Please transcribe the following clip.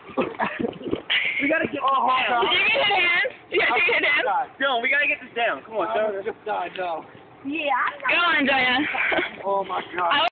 We gotta get this down. Did you get it in? You gotta get it in? Dylan, we gotta get this down. Come on, Dylan. No. Go on, Diane. Oh my God.